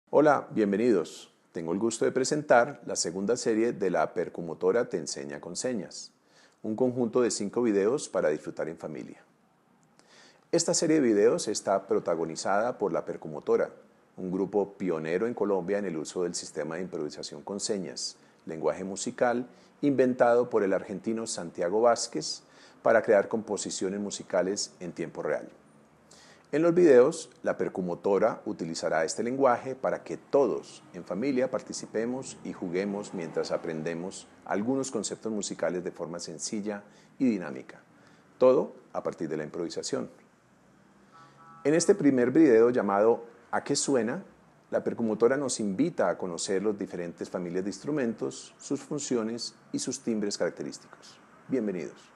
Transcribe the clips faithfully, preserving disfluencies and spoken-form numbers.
Hola, bienvenidos. Tengo el gusto de presentar la segunda serie de La Percumotora te enseña con señas, un conjunto de cinco videos para disfrutar en familia. Esta serie de videos está protagonizada por La Percumotora, un grupo pionero en Colombia en el uso del sistema de improvisación con señas, lenguaje musical inventado por el argentino Santiago Vázquez para crear composiciones musicales en tiempo real. En los videos, la percumotora utilizará este lenguaje para que todos en familia participemos y juguemos mientras aprendemos algunos conceptos musicales de forma sencilla y dinámica. Todo a partir de la improvisación. En este primer video llamado ¿A qué suena?, la percumotora nos invita a conocer las diferentes familias de instrumentos, sus funciones y sus timbres característicos. Bienvenidos.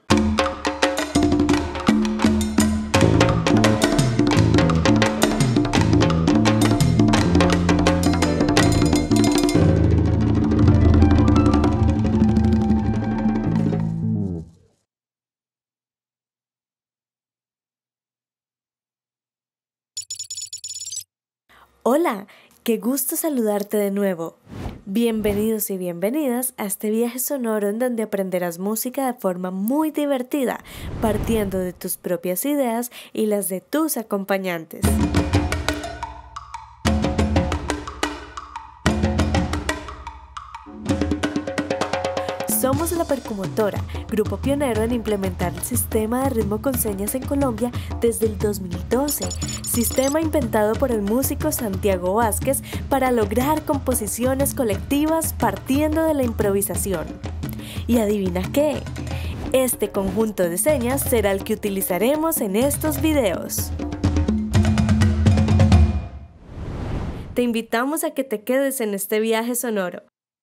Hola, qué gusto saludarte de nuevo. Bienvenidos y bienvenidas a este viaje sonoro en donde aprenderás música de forma muy divertida, partiendo de tus propias ideas y las de tus acompañantes. Somos La Percumotora, grupo pionero en implementar el sistema de ritmo con señas en Colombia desde el dos mil doce, sistema inventado por el músico Santiago Vázquez para lograr composiciones colectivas partiendo de la improvisación. ¿Y adivina qué? Este conjunto de señas será el que utilizaremos en estos videos. Te invitamos a que te quedes en este viaje sonoro.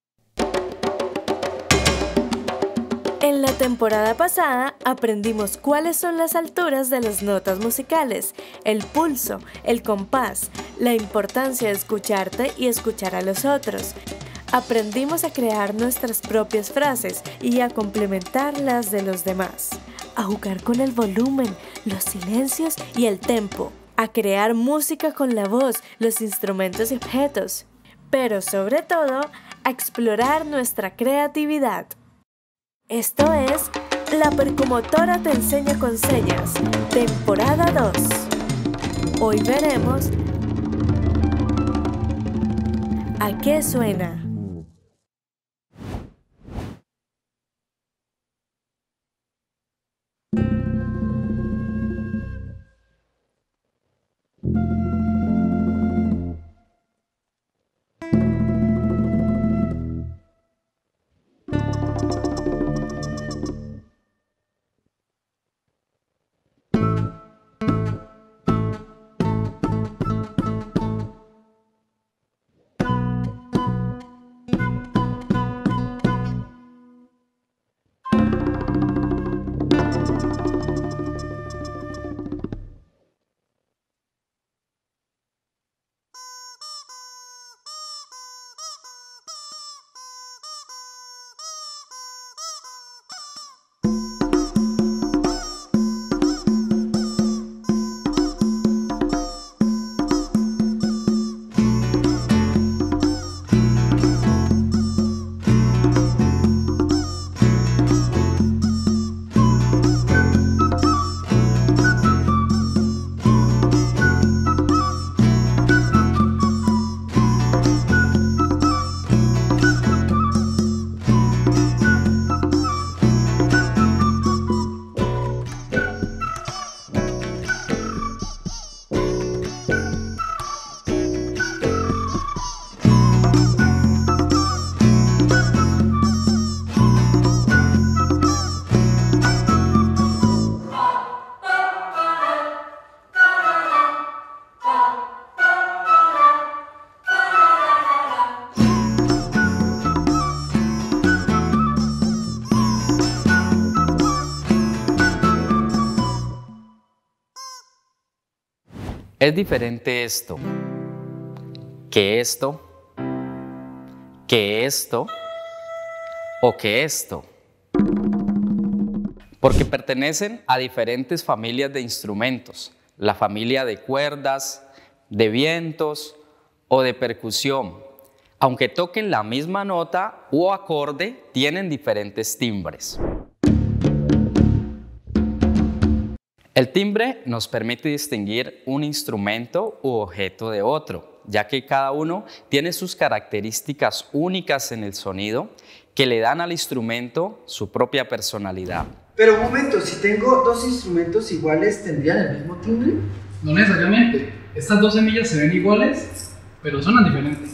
En la temporada pasada aprendimos cuáles son las alturas de las notas musicales, el pulso, el compás, la importancia de escucharte y escuchar a los otros. Aprendimos a crear nuestras propias frases y a complementar las de los demás, a jugar con el volumen, los silencios y el tempo, a crear música con la voz, los instrumentos y objetos, pero sobre todo a explorar nuestra creatividad. Esto es La Percumotora te enseña con señas, temporada dos. Hoy veremos ¿a qué suena? Es diferente esto, que esto, que esto o que esto, porque pertenecen a diferentes familias de instrumentos, la familia de cuerdas, de vientos o de percusión. Aunque toquen la misma nota o acorde, tienen diferentes timbres. El timbre nos permite distinguir un instrumento u objeto de otro, ya que cada uno tiene sus características únicas en el sonido que le dan al instrumento su propia personalidad. Pero un momento, si tengo dos instrumentos iguales, ¿tendrían el mismo timbre? No necesariamente. Estas dos semillas se ven iguales, pero suenan diferentes.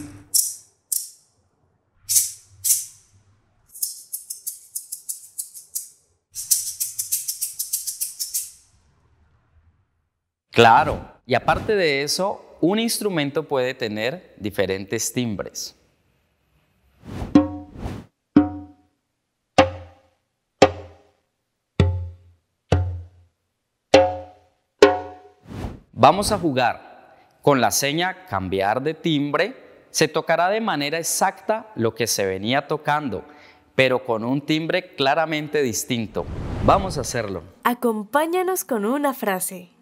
Claro, y aparte de eso, un instrumento puede tener diferentes timbres. Vamos a jugar. Con la seña cambiar de timbre, se tocará de manera exacta lo que se venía tocando, pero con un timbre claramente distinto. Vamos a hacerlo. Acompáñanos con una frase.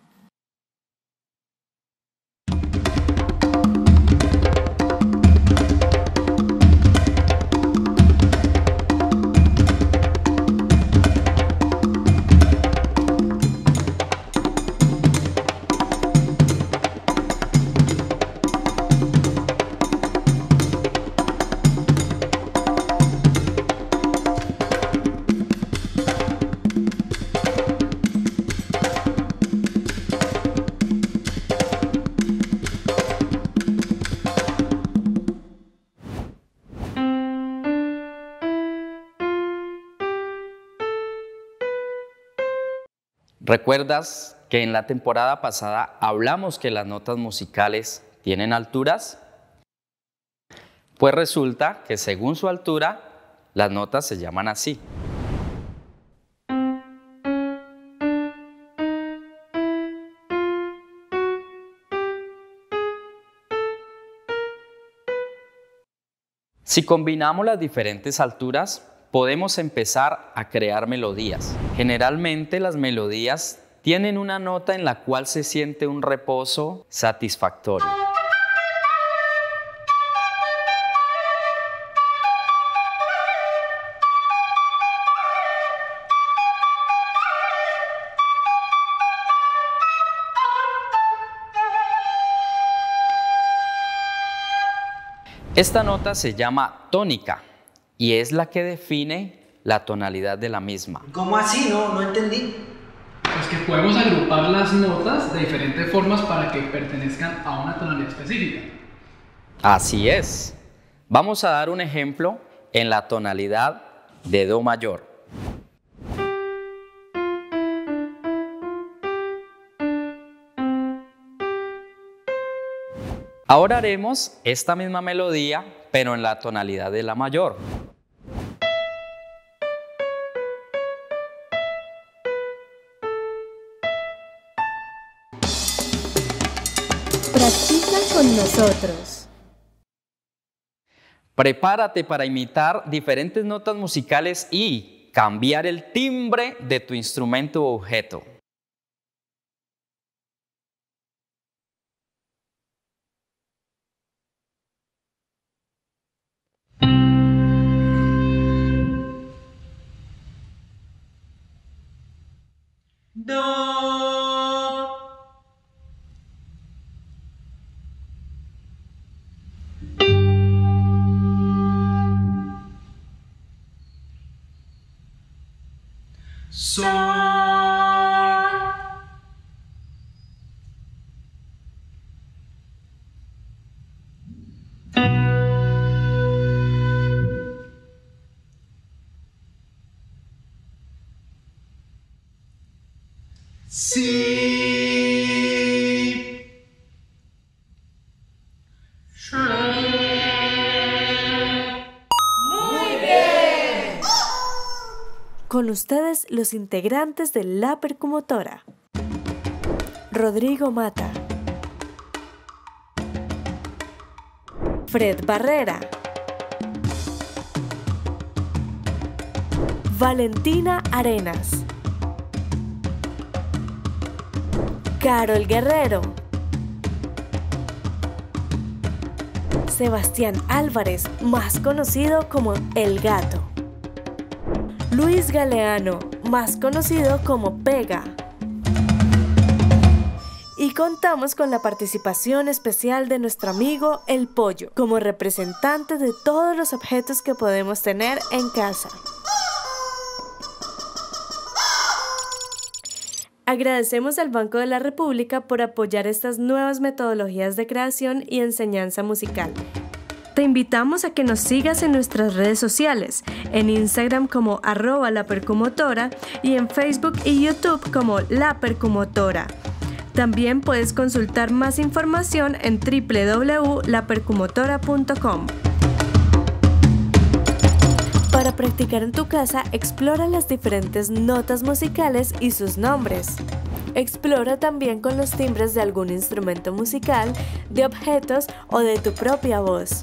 ¿Recuerdas que en la temporada pasada hablamos que las notas musicales tienen alturas? Pues resulta que según su altura, las notas se llaman así. Si combinamos las diferentes alturas, podemos empezar a crear melodías. Generalmente las melodías tienen una nota en la cual se siente un reposo satisfactorio. Esta nota se llama tónica y es la que define la tonalidad de la misma. ¿Cómo así? No, no entendí. Pues que podemos agrupar las notas de diferentes formas para que pertenezcan a una tonalidad específica. Así es. Vamos a dar un ejemplo en la tonalidad de Do mayor. Ahora haremos esta misma melodía, pero en la tonalidad de La mayor. Practica con nosotros. Prepárate para imitar diferentes notas musicales y cambiar el timbre de tu instrumento o objeto. Do. Sol. Si. Con ustedes los integrantes de La Percumotora. Rodrigo Mata, Fred Barrera, Valentina Arenas, Carol Guerrero, Sebastián Álvarez, más conocido como El Gato. Luis Galeano, más conocido como Pega. Y contamos con la participación especial de nuestro amigo El Pollo, como representante de todos los objetos que podemos tener en casa. Agradecemos al Banco de la República por apoyar estas nuevas metodologías de creación y enseñanza musical. Te invitamos a que nos sigas en nuestras redes sociales, en Instagram como arroba la percumotora y en Facebook y YouTube como La Percumotora. También puedes consultar más información en doble u doble u doble u punto la percumotora punto com. Para practicar en tu casa, explora las diferentes notas musicales y sus nombres. Explora también con los timbres de algún instrumento musical, de objetos o de tu propia voz.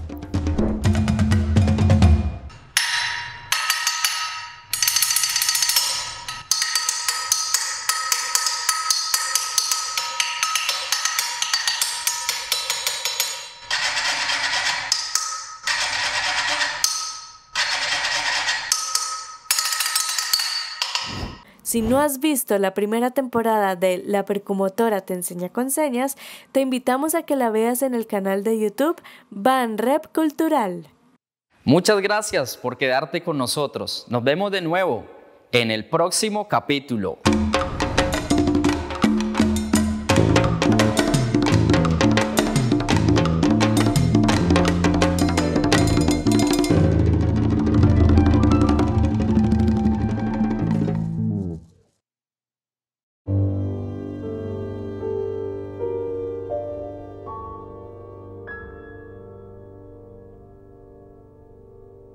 Si no has visto la primera temporada de La Percumotora te enseña con señas, te invitamos a que la veas en el canal de YouTube Banrep Cultural. Muchas gracias por quedarte con nosotros. Nos vemos de nuevo en el próximo capítulo.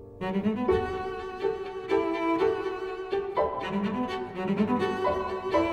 Thank you.